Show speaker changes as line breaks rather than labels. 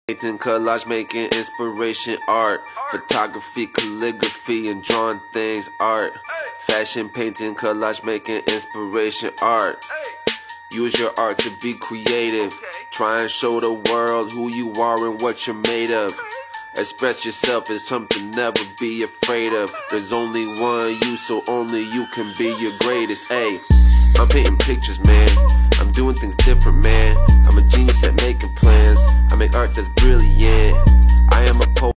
Painting, collage, making inspiration, art. Photography, calligraphy, and drawing things, art. Fashion, painting, collage, making inspiration, art. Use your art to be creative. Try and show the world who you are and what you're made of. Express yourself as something never be afraid of. There's only one you, so only you can be your greatest. Ayy, I'm painting pictures, man. I'm doing things different, man. I'm a genius at making plans. I make art that's brilliant. I am a poet.